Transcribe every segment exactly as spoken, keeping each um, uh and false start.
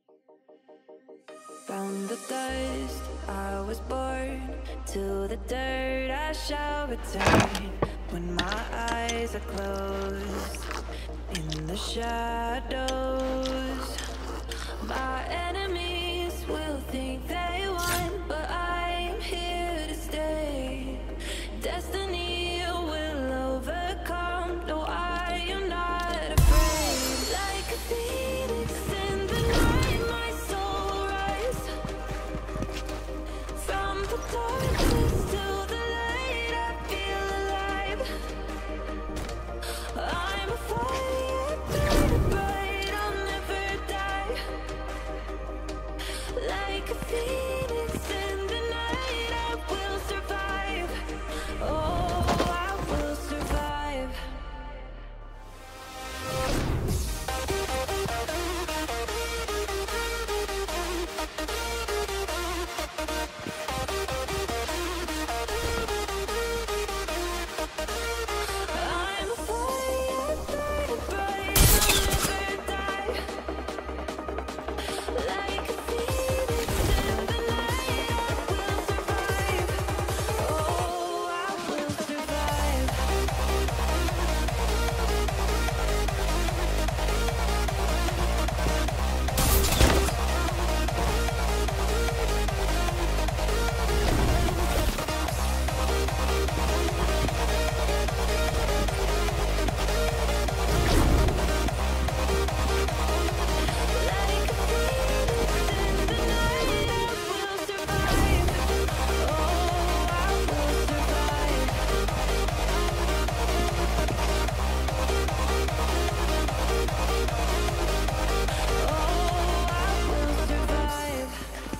From the dust I was born, to the dirt I shall return. When my eyes are closed, in the shadows, my enemies will think they won, but I'm here to stay. Destiny will overcome. No, I am not afraid. Like a phoenix in the night, my soul rise. From the darkness to the light, I feel alive. I'm a fire, burning bright, I'll never die. Like a phoenix in the night, I will survive. Oh, I will survive. I'm a fire, burning bright, I'll never die. Like a phoenix in the night, I will survive. Oh, I will survive. Like a phoenix in the night, I will survive. Oh, I will survive. Oh, I will survive.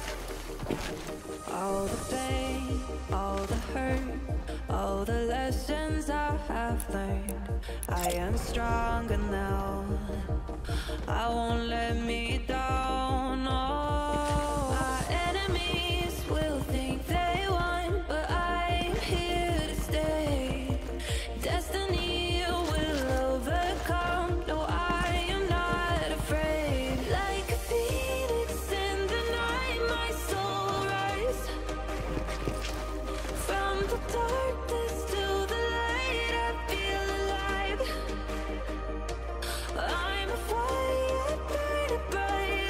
All the pain, all the hurt, all the lessons I have learned. I am stronger now. I won't let me down. Oh, my enemies will think they won, but I'm here to stay. Destiny will overcome. No, I am not afraid. Like a phoenix in the night, my soul rise. From the darkness to the light, I feel alive. I'm a fire, burning bright,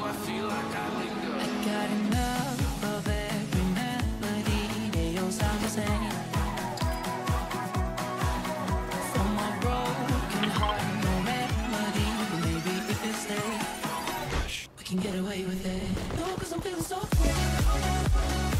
I got enough of every melody. They all sound the same. For my broken heart, no remedy. But maybe if it stays, we can get away with it. No, 'cause I'm feeling so free.